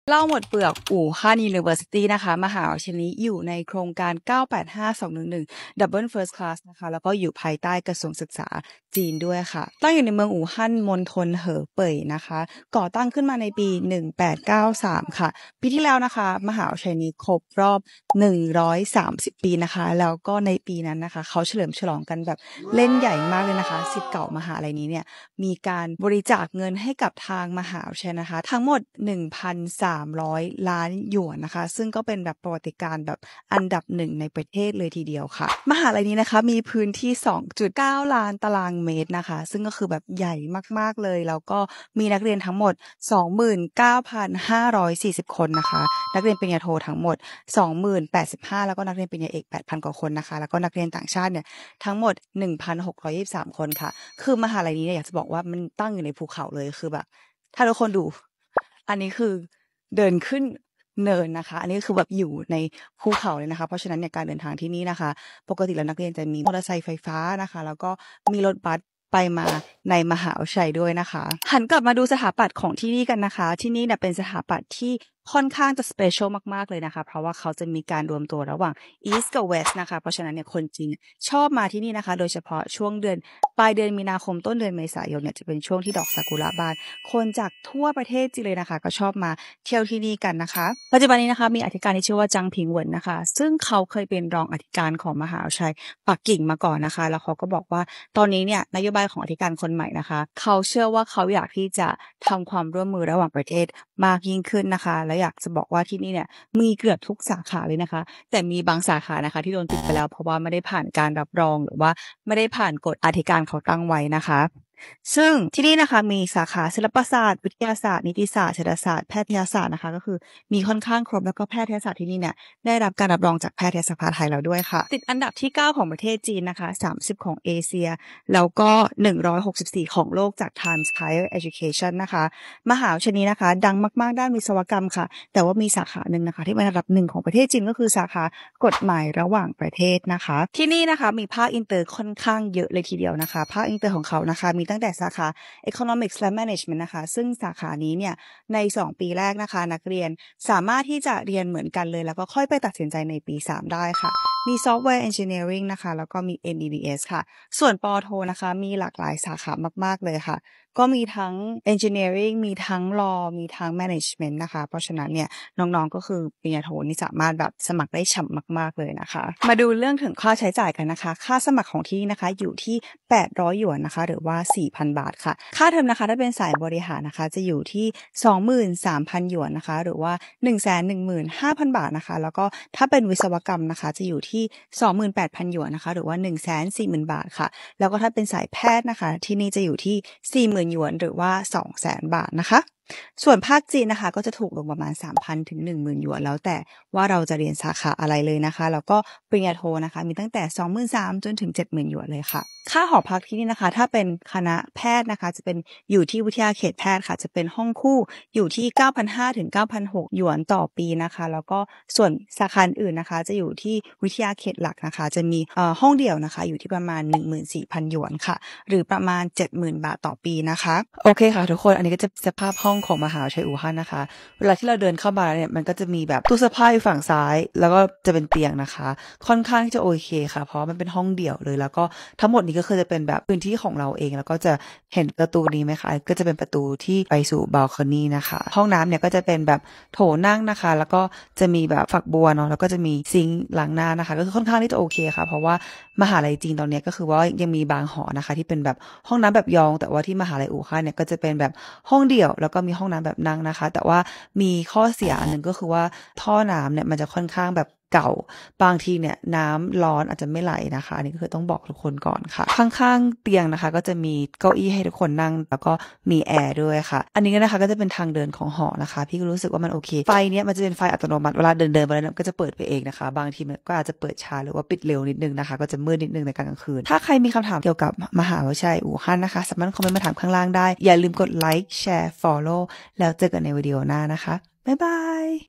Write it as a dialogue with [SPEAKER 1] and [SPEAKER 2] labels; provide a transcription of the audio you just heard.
[SPEAKER 1] เล่าหมดเปลือกอู่ฮั่น University นะคะมหาวิทยาลัยนี้อยู่ในโครงการ 985-211 Double First Class นะคะแล้วก็อยู่ภายใต้กระทรวงศึกษาจีนด้วยค่ะตั้งอยู่ในเมืองอู่ฮั่นมณฑลเหอเป่ยนะคะก่อตั้งขึ้นมาในปี 1893 ค่ะปีที่แล้วนะคะมหาวิทยาลัยนี้ครบรอบ130 ปีนะคะแล้วก็ในปีนั้นนะคะเขาเฉลิมฉลองกันแบบเล่นใหญ่มากเลยนะคะศิษย์เก่ามหาวิทยาลัยนี้เนี่ยมีการบริจาคเงินให้กับทางมหาวิทยาลัยนะคะทั้งหมด 1,300 ล้านหยวนนะคะซึ่งก็เป็นแบบประวัติการณ์แบบอันดับหนึ่งในประเทศเลยทีเดียวค่ะมหาวิทยาลัยนี้นะคะมีพื้นที่ 2.9 ล้านตารางเมตรนะคะซึ่งก็คือแบบใหญ่มากๆเลยแล้วก็มีนักเรียนทั้งหมด 29,540 คนนะคะนักเรียนปริญญาโททั้งหมด 20,085 แล้วก็นักเรียนปริญญาเอก 8,000 กว่าคนนะคะแล้วก็นักเรียนต่างชาติเนี่ยทั้งหมด 1,623 คนค่ะคือมหาลัยนี้เนี่ยอยากจะบอกว่ามันตั้งอยู่ในภูเขาเลยคือแบบถ้าทุกคนดูอันนี้คือเดินขึ้นเนินนะคะอันนี้คือแบบอยู่ในภูเขาเลยนะคะเพราะฉะนั้นเนี่ยการเดินทางที่นี่นะคะปกติแล้วนักเรียนจะมีมอเตอร์ไซค์ไฟฟ้านะคะแล้วก็มีรถบัสไปมาในมหาวิทยาลัยด้วยนะคะหันกลับมาดูสถาปัตย์ของที่นี่กันนะคะที่นี่เนี่ยเป็นสถาปัตย์ที่ค่อนข้างจะสเปเชียลมากๆเลยนะคะเพราะว่าเขาจะมีการรวมตัวระหว่าง East กับ West นะคะเพราะฉะนั้นเนี่ยคนจีนชอบมาที่นี่นะคะโดยเฉพาะช่วงเดือนปลายเดือนมีนาคมต้นเดือนเมษายนเนี่ยจะเป็นช่วงที่ดอกซากุระบานคนจากทั่วประเทศจีนเลยนะคะก็ชอบมาเที่ยวที่นี่กันนะคะปัจจุบันนี้นะคะมีอธิการที่ชื่อว่าจังผิงเหวินนะคะซึ่งเขาเคยเป็นรองอธิการของมหาวิทยาลัยปักกิ่งมาก่อนนะคะแล้วเขาก็บอกว่าตอนนี้เนี่ยนโยบายของอธิการคนใหม่นะคะเขาเชื่อว่าเขาอยากที่จะทำความร่วมมือระหว่างประเทศมากยิ่งขึ้นนะคะและอยากจะบอกว่าที่นี่เนี่ยมีเกือบทุกสาขาเลยนะคะแต่มีบางสาขานะคะที่โดนปิดไปแล้วเพราะว่าไม่ได้ผ่านการรับรองหรือว่าไม่ได้ผ่านกฎอธิการเขาตั้งไว้นะคะซึ่งที่นี่นะคะมีสาขาศิลปศาสตร์วิทยาศาสตร์นิติศาสตร์เศรษฐศาสตร์แพทยศาสตร์นะคะก็คือมีค่อนข้างครบแล้วก็แพทยศาสตร์ที่นี่เนี่ยได้รับการรับรองจากแพทยสภาไทยแล้วด้วยค่ะติดอันดับที่9ของประเทศจีนนะคะ30ของเอเชียแล้วก็164ของโลกจาก Times Higher Education นะคะมหาวิทยาลัยนี้นะคะดังมากๆด้านวิศวกรรมค่ะแต่ว่ามีสาขาหนึ่งนะคะที่เป็นอันดับ1ของประเทศจีนก็คือสาขากฎหมายระหว่างประเทศนะคะที่นี่นะคะมีภาคอินเตอร์ค่อนข้างเยอะเลยทีเดียวนะคะภาคอินเตอร์ของเขานะคะมีตั้งแต่สาขา Economics และ Management นะคะซึ่งสาขานี้เนี่ยใน2ปีแรกนะคะนักเรียนสามารถที่จะเรียนเหมือนกันเลยแล้วก็ค่อยไปตัดสินใจในปี3ได้ค่ะมี Software Engineering นะคะแล้วก็มี MBBS ค่ะส่วนปอโทนะคะมีหลากหลายสาขามากๆเลยค่ะก็มีทั้ง Engineering มีทั้ง Law มีทั้ง Management นะคะเพราะฉะนั้นเนี่ยน้องๆก็คือปริญญาโทนี่สามารถแบบสมัครได้ฉ่ำมากๆเลยนะคะมาดูเรื่องถึงค่าใช้จ่ายกันนะคะค่าสมัครของที่นี่นะคะอยู่ที่800หยวนนะคะหรือว่า 4,000 บาทค่ะค่าเทอมนะคะถ้าเป็นสายบริหารนะคะจะอยู่ที่ 23,000 หยวนนะคะหรือว่า 115,000 บาทนะคะแล้วก็ถ้าเป็นวิศวกรรมนะคะจะอยู่ที่ 28,000 หยวนนะคะหรือว่า 140,000 บาทค่ะแล้วก็ถ้าเป็นสายแพทย์นะคะที่นี่จะอยู่ที่ 40,000 หยวนหรือว่า 200,000 บาทนะคะส่วนภาคจีนนะคะก็จะถูกลงประมาณ 3,000 ถึง 10,000 หยวนแล้วแต่ว่าเราจะเรียนสาขาอะไรเลยนะคะแล้วก็ปริญญาโทนะคะมีตั้งแต่ 23,000 จนถึง 70,000 หยวนเลยค่ะค่าหอพักที่นี่นะคะถ้าเป็นคณะแพทย์นะคะจะเป็นอยู่ที่วิทยาเขตแพทย์ค่ะจะเป็นห้องคู่อยู่ที่ 9,500 ถึง 9,600 หยวนต่อปีนะคะแล้วก็ส่วนสาขาอื่นนะคะจะอยู่ที่วิทยาเขตหลักนะคะจะมีห้องเดี่ยวนะคะอยู่ที่ประมาณ 14,000 หยวนค่ะหรือประมาณ 70,000 บาทต่อปีนะคะโอเคค่ะทุกคนอันนี้ก็จะสภาพห้องของมหาวิทยาลัยอู่ฮั่นนะคะเวลาที่เราเดินเข้ามาเนี่ยมันก็จะมีแบบตู้เสื้อผ้าอยู่ฝั่งซ้ายแล้วก็จะเป็นเตียงนะคะค่อนข้างที่จะโอเคค่ะเพราะมันเป็นห้องเดี่ยวเลยแล้วก็ทั้งหมดนี้ก็คือจะเป็นแบบพื้นที่ของเราเองแล้วก็จะเห็นประตูนี้ไหมคะก็จะเป็นประตูที่ไปสู่บัลคอนี่นะคะห้องน้ำเนี่ยก็จะเป็นแบบโถนั่งนะคะแล้วก็จะมีแบบฝักบัวเนาะแล้วก็จะมีซิงค์ล้างหน้านะคะก็คือค่อนข้างที่จะโอเคค่ะเพราะว่ามหาลัยจีนตอนนี้ก็คือว่ายังมีบางหอนะคะที่เป็นแบบห้องน้ำแบบยองแต่ว่าที่มหาลัยอู่ฮั่นเนี่ยก็จะเป็นแบบห้องเดี่ยวแล้วก็มีห้องน้ำแบบนั่งนะคะแต่ว่ามีข้อเสียอันนึงก็คือว่าท่อน้ำเนี่ยมันจะค่อนข้างแบบเก่าบางทีเนี่ยน้ำร้อนอาจจะไม่ไหลนะคะอันนี้ก็คือต้องบอกทุกคนก่อนค่ะข้างๆเตียงนะคะก็จะมีเก้าอี้ให้ทุกคนนั่งแล้วก็มีแอร์ด้วยค่ะอันนี้นะคะก็จะเป็นทางเดินของหอนะคะพี่ก็รู้สึกว่ามันโอเคไฟเนี่ยมันจะเป็นไฟอัตโนมัติเวลาเดินไปแล้วก็จะเปิดไปเองนะคะบางทีมันก็อาจจะเปิดช้าหรือว่าปิดเร็วนิดนึงนะคะก็จะมืดนิดนึงในกลางคืนถ้าใครมีคำถามเกี่ยวกับมหาวิทยาลัยอู่ฮั่นนะคะสามารถคอมเมนต์มาถามข้างล่างได้อย่าลืมกดไลค์แชร์ follow แล้วเจอกันในวิดีโอหน้านะคะบ๊ายบาย